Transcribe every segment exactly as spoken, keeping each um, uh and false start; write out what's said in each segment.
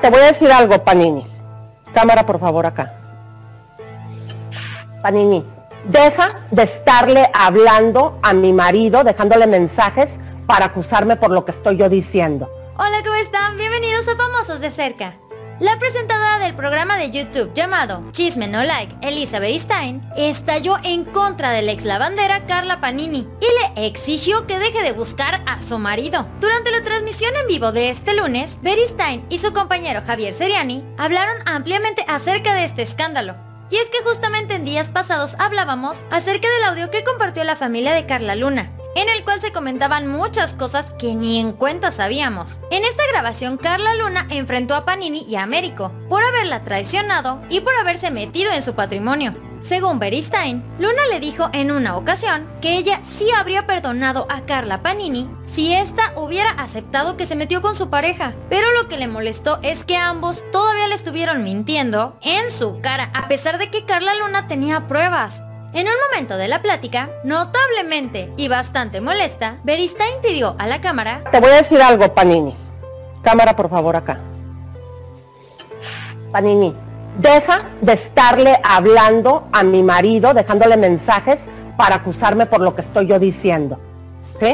Te voy a decir algo, Panini. Cámara, por favor, acá. Panini, deja de estarle hablando a mi marido, dejándole mensajes para acusarme por lo que estoy yo diciendo. Hola, ¿cómo están? Bienvenidos a Famosos de Cerca. La presentadora del programa de YouTube llamado Chisme No Like, Elisa Beristain, estalló en contra de la ex lavandera Carla Panini y le exigió que deje de buscar a su marido. Durante la transmisión en vivo de este lunes, Beristain y su compañero Javier Seriani hablaron ampliamente acerca de este escándalo. Y es que justamente en días pasados hablábamos acerca del audio que compartió la familia de Carla Luna, en el cual se comentaban muchas cosas que ni en cuenta sabíamos. En esta grabación, Carla Luna enfrentó a Panini y a Américo por haberla traicionado y por haberse metido en su patrimonio. Según Beristain, Luna le dijo en una ocasión que ella sí habría perdonado a Carla Panini si ésta hubiera aceptado que se metió con su pareja, pero lo que le molestó es que ambos todavía le estuvieron mintiendo en su cara, a pesar de que Carla Luna tenía pruebas. En un momento de la plática, notablemente y bastante molesta, Beristain pidió a la cámara: Te voy a decir algo, Panini. Cámara, por favor, acá. Panini, deja de estarle hablando a mi marido, dejándole mensajes para acusarme por lo que estoy yo diciendo. ¿Sí?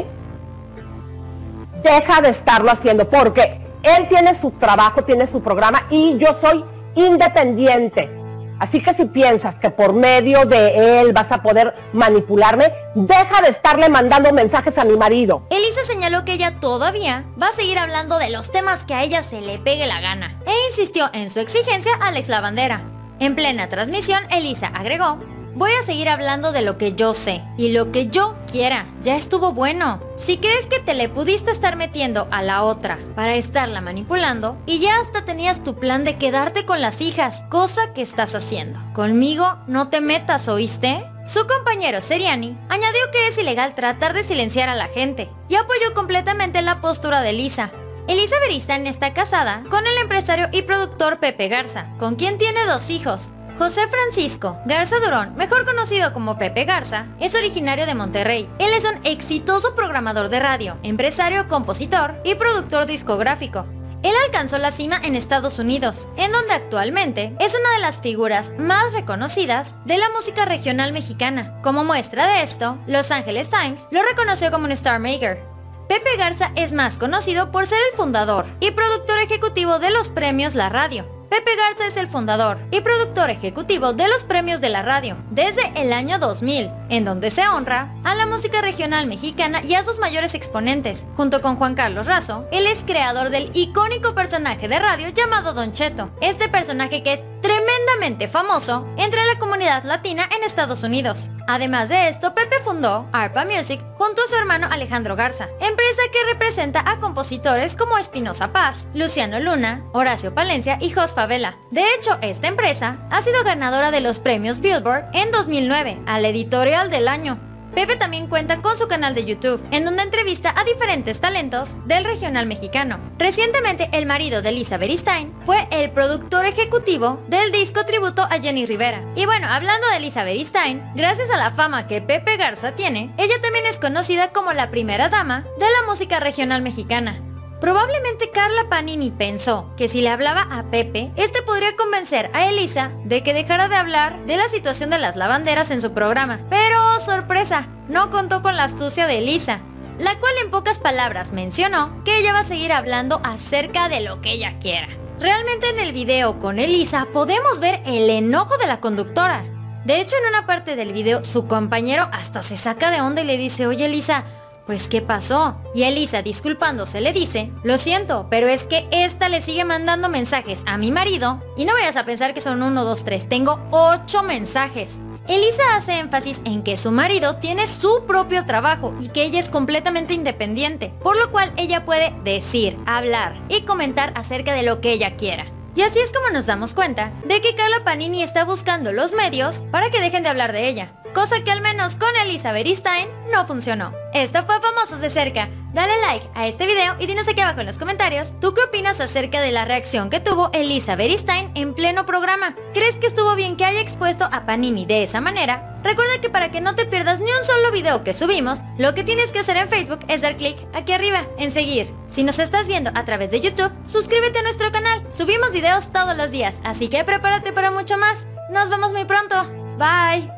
Deja de estarlo haciendo porque él tiene su trabajo, tiene su programa y yo soy independiente. Así que si piensas que por medio de él vas a poder manipularme, deja de estarle mandando mensajes a mi marido. Elisa señaló que ella todavía va a seguir hablando de los temas que a ella se le pegue la gana, e insistió en su exigencia a la ex lavandera. En plena transmisión, Elisa agregó: voy a seguir hablando de lo que yo sé y lo que yo quiera, ya estuvo bueno. Si crees que te le pudiste estar metiendo a la otra para estarla manipulando y ya hasta tenías tu plan de quedarte con las hijas, cosa que estás haciendo, conmigo no te metas, ¿oíste? Su compañero Seriani añadió que es ilegal tratar de silenciar a la gente y apoyó completamente la postura de Elisa. Elisa Beristain está casada con el empresario y productor Pepe Garza, con quien tiene dos hijos. José Francisco Garza Durón, mejor conocido como Pepe Garza, es originario de Monterrey. Él es un exitoso programador de radio, empresario, compositor y productor discográfico. Él alcanzó la cima en Estados Unidos, en donde actualmente es una de las figuras más reconocidas de la música regional mexicana. Como muestra de esto, Los Angeles Times lo reconoció como un Star Maker. Pepe Garza es más conocido por ser el fundador y productor ejecutivo de los premios La Radio. Pepe Garza es el fundador y productor ejecutivo de los premios de la radio desde el año dos mil, en donde se honra a la música regional mexicana y a sus mayores exponentes. Junto con Juan Carlos Razo, él es creador del icónico personaje de radio llamado Don Cheto, este personaje que es tremendamente famoso entre la comunidad latina en Estados Unidos. Además de esto, Pepe fundó Arpa Music junto a su hermano Alejandro Garza, empresa que representa a compositores como Espinosa Paz, Luciano Luna, Horacio Palencia y Jos Favela. De hecho, esta empresa ha sido ganadora de los premios Billboard en dos mil nueve al editorial del año. Pepe también cuenta con su canal de YouTube, en donde entrevista a diferentes talentos del regional mexicano. Recientemente, el marido de Elisa Beristain fue el productor ejecutivo del disco tributo a Jenny Rivera. Y bueno, hablando de Elisa Beristain, gracias a la fama que Pepe Garza tiene, ella también es conocida como la primera dama de la música regional mexicana. Probablemente Carla Panini pensó que si le hablaba a Pepe, este podría convencer a Elisa de que dejara de hablar de la situación de las lavanderas en su programa. Pero, oh, sorpresa, no contó con la astucia de Elisa, la cual en pocas palabras mencionó que ella va a seguir hablando acerca de lo que ella quiera. Realmente en el video con Elisa podemos ver el enojo de la conductora. De hecho, en una parte del video su compañero hasta se saca de onda y le dice: oye Elisa, pues ¿qué pasó? Y Elisa, disculpándose, le dice: lo siento, pero es que esta le sigue mandando mensajes a mi marido y no vayas a pensar que son uno, dos, tres, tengo ocho mensajes. Elisa hace énfasis en que su marido tiene su propio trabajo y que ella es completamente independiente, por lo cual ella puede decir, hablar y comentar acerca de lo que ella quiera. Y así es como nos damos cuenta de que Carla Panini está buscando los medios para que dejen de hablar de ella, cosa que al menos con Elisa Beristain no funcionó. Esto fue Famosos de Cerca. Dale like a este video y dinos aquí abajo en los comentarios, ¿tú qué opinas acerca de la reacción que tuvo Elisa Beristain en pleno programa? ¿Crees que estuvo bien que haya expuesto a Panini de esa manera? Recuerda que para que no te pierdas ni un solo video que subimos, lo que tienes que hacer en Facebook es dar clic aquí arriba, en seguir. Si nos estás viendo a través de YouTube, suscríbete a nuestro canal, subimos videos todos los días, así que prepárate para mucho más. Nos vemos muy pronto, bye.